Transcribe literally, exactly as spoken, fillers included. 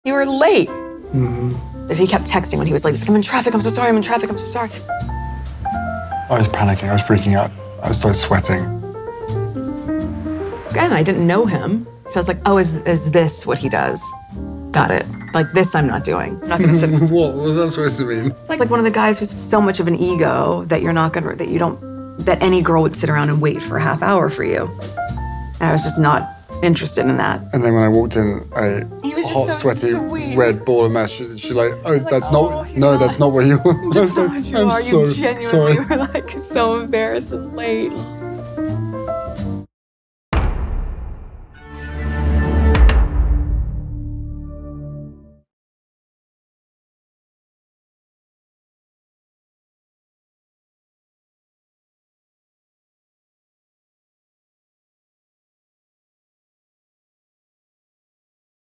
You were late. Mm-hmm. He kept texting when he was late. He's like, I'm in traffic, I'm so sorry, I'm in traffic, I'm so sorry. I was panicking, I was freaking out. I started sweating. Again, I didn't know him. So I was like, oh, is, is this what he does? Got it. Like, this I'm not doing. I'm not gonna sit. What was that supposed to mean? Like, like one of the guys who's so much of an ego that you're not gonna, that you don't, that any girl would sit around and wait for a half hour for you. And I was just not interested in that. And then when I walked in, a He was just hot, so sweaty, sweet. red ball of mash, she, she like, oh, Like, that's oh, not, he's no, not. that's not what you want. That's not what you I'm are. so You genuinely sorry. were like so embarrassed and late.